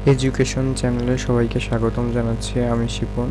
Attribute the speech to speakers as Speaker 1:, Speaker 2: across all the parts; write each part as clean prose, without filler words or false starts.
Speaker 1: Education চ্যানেলে সবাইকে স্বাগতম জানাচ্ছি। আমি শিপন।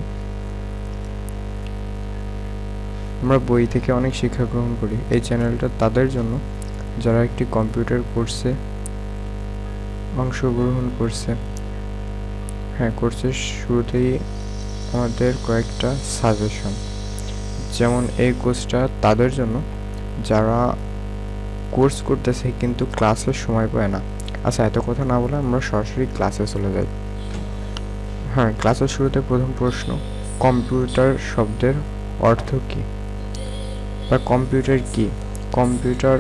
Speaker 1: আমরা বই থেকে অনেক শিক্ষা গ্রহণ করি। এই চ্যানেলটা তাদের জন্য যারা একটি কম্পিউটার কোর্সে অংশগ্রহণ করছে। কোর্সের শুরুতেই আমাদের কয়েকটা সাজেশন, যেমন এই কোর্সটা তাদের জন্য যারা কোর্স করতেছে কিন্তু ক্লাসের সময় পায় না। আচ্ছা, এত কথা না বলে আমরা সরাসরি ক্লাসে চলে যাই। ক্লাসের শুরুতে প্রথম প্রশ্ন, কম্পিউটার শব্দের অর্থ কী বা কম্পিউটার কি? কম্পিউটার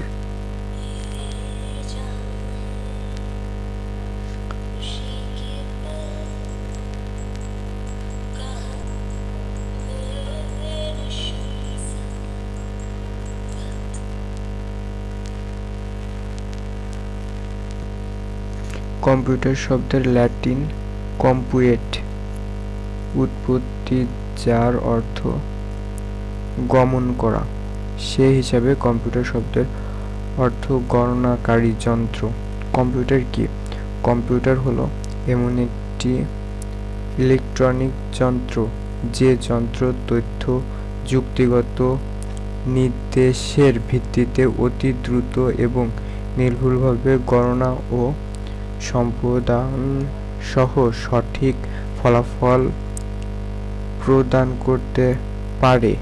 Speaker 1: কম্পিউটার শব্দের ল্যাটিন কম্পুয়েট উৎপত্তি, যার অর্থ গমন করা। সেই হিসাবে কম্পিউটার শব্দের অর্থ গণনাকারী যন্ত্র। কম্পিউটার কি? কম্পিউটার হলো এমন একটি ইলেকট্রনিক যন্ত্র যে যন্ত্র তথ্য যুক্তিগত নির্দেশের ভিত্তিতে অতি দ্রুত এবং নির্ভুলভাবে গণনা ও সম্পাদন সহ সঠিক ফলাফল প্রদান করতে পারে।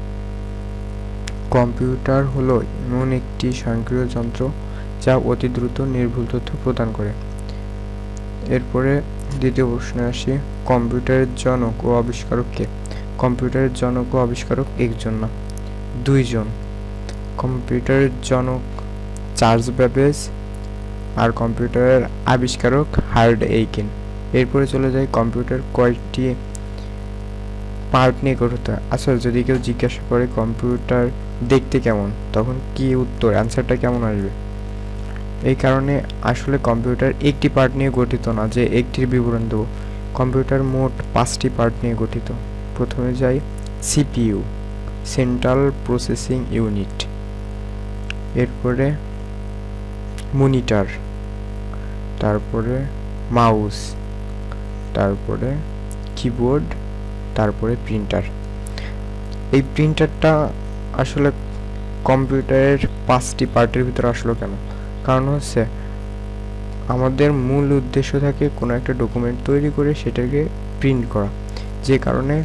Speaker 1: কম্পিউটার হলো এমন একটি স্বয়ংক্রিয় যন্ত্র যা অতি দ্রুত নির্ভুল তথ্য প্রদান করে। এরপরে দ্বিতীয় প্রশ্নে আসি, কম্পিউটারের জনক ও আবিষ্কারক কে? কম্পিউটারের জনক ও আবিষ্কারক একজন না, দুইজন। কম্পিউটারের জনক চার্লস ব্যাবেজ আর কম্পিউটারের আবিষ্কারক হার্ড এইকেন। এরপরে চলে যায় কম্পিউটার কয়েকটি পার্ট নিয়ে গঠিত। আসলে যদি কেউ জিজ্ঞাসা করে কম্পিউটার দেখতে কেমন, তখন কি উত্তর, অ্যান্সারটা কেমন আসবে? এই কারণে আসলে কম্পিউটার একটি পার্ট নিয়ে গঠিত না যে একটির বিবরণ দেব। কম্পিউটার মোট 5টি পার্ট নিয়ে গঠিত। প্রথমে যাই সিপিইউ, সেন্ট্রাল প্রসেসিং ইউনিট। এরপরে মনিটর, তারপরে মাউস, তারপরে কিবোর্ড, তারপরে প্রিন্টার। এই প্রিন্টারটা আসলে কম্পিউটারের 5টি পার্টের ভিতরে আসলো কেন? কারণ হচ্ছে আমাদের মূল উদ্দেশ্য থাকে কোনো একটা ডকুমেন্ট তৈরি করে সেটাকে প্রিন্ট করা, যে কারণে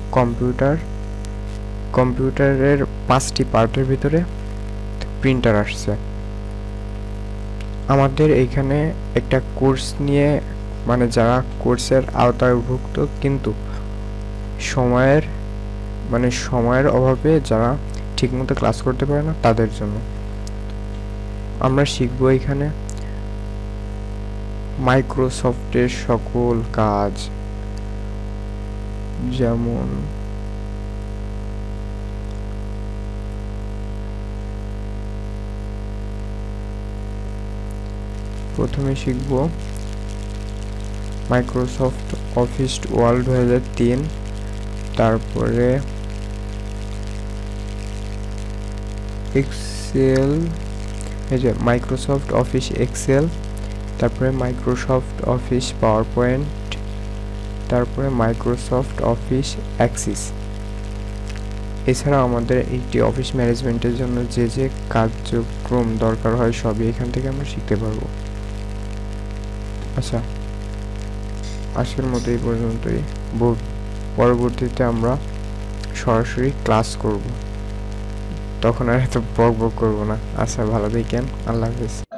Speaker 1: কম্পিউটারের 5টি পার্টের ভিতরে প্রিন্টার আসছে। আমাদের এইখানে একটা কোর্স নিয়ে, মানে যারা কোর্সের আওতায়ভুক্ত কিন্তু সময়ের অভাবে যারা ঠিকমতো ক্লাস করতে পারে না, তাদের জন্য আমরা শিখবো এখানে মাইক্রোসফটের সকল কাজ, যেমন প্রথমে শিখব মাইক্রোসফট অফিস ওয়ার্ড 2003, তারপরে এক্সেল, এই যে মাইক্রোসফট অফিস এক্সেল, তারপরে মাইক্রোসফট অফিস পাওয়ার পয়েন্ট, তারপরে মাইক্রোসফট অফিস অ্যাক্সিস। এছাড়া আমাদের একটি অফিস ম্যানেজমেন্টের জন্য যে যে কার্যক্রম দরকার হয় সবই এখান থেকে আমরা শিখতে পারবো। আচ্ছা, আজকের মতো এই পর্যন্তই। পরবর্তীতে আমরা সরাসরি ক্লাস করব, তখন আর এত বক বক করবো না। আচ্ছা, ভালো থাকেন, আল্লাহ হাফেজ।